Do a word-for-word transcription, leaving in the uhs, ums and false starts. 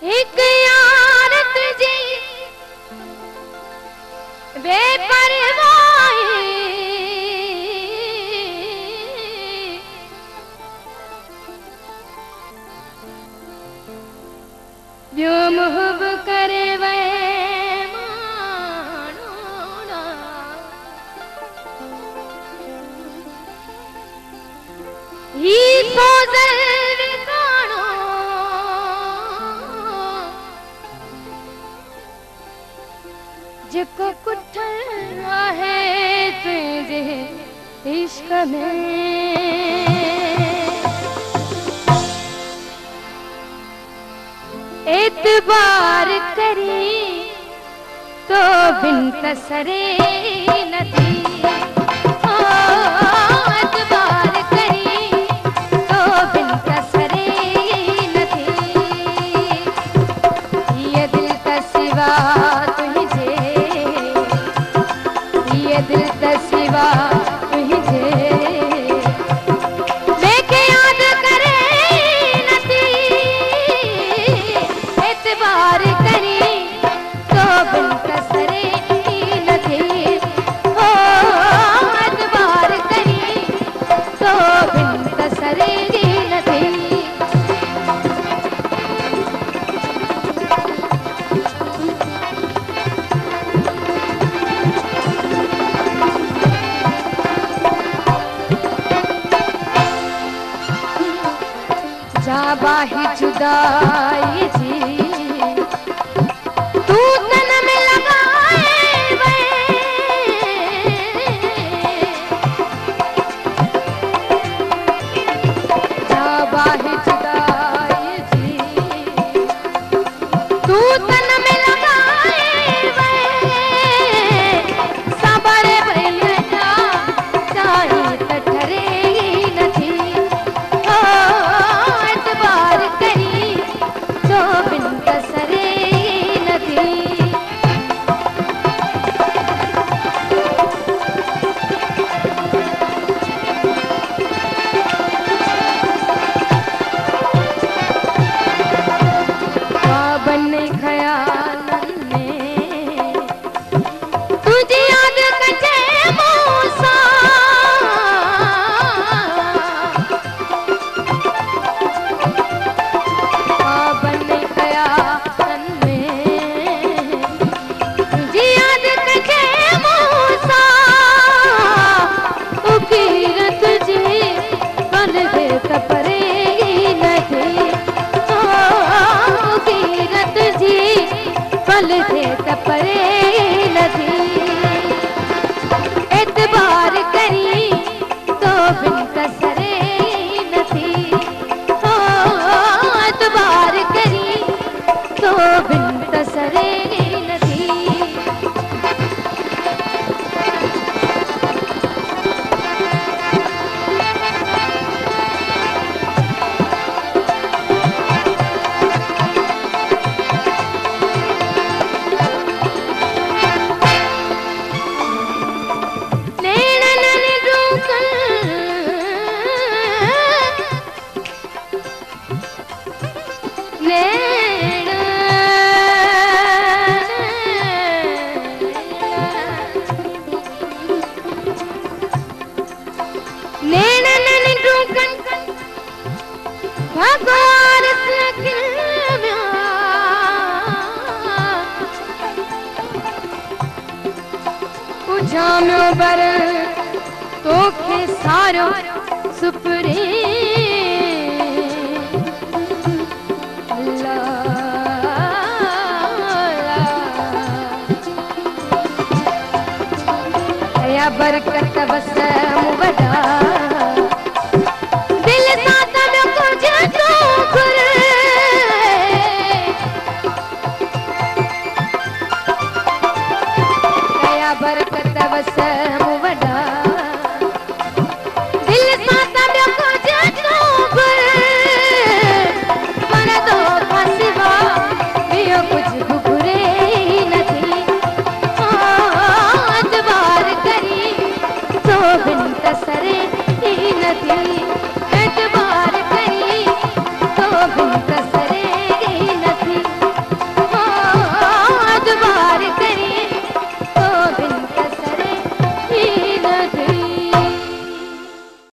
एक यार तुझी बेपरवाही जो मुहब करे वे मानोना ही सोजल विकानो जिको कुठल आहे तुझे इश्क में एतबार करी तो बिन तसरे नथी ओ एतबार करी तो बिन तसरे नथी ये दिल तसिवा तुझे ये दिल तसिवा तुझे लेके याद करे नथी एतबार करी तो बिन तसरे नथी ओ एतबार करी तो बिन तसरे नथी जाबाही जुदाई जी तू तन में लगाए वे जाबाही जुदाई जी तू तन में लगाए वे सबरे भैया जा चाहे तठरे नथी ओ एतबार करी तो बिन तसरे नथी बन ख्यालन में तुझे याद कजे मूसा बन ख्यालन में तुझे याद कजे मूसा उकीर तुझे बन दे कपरे नहीं तुझी पल थे तपरे नथी एतबार करी तो बिन तसरे नथी ओ एतबार करी तो बिन तसरे नथी भगवान जाम्यो बर तोखे सारो सुपरे ला ला या बरकत बसर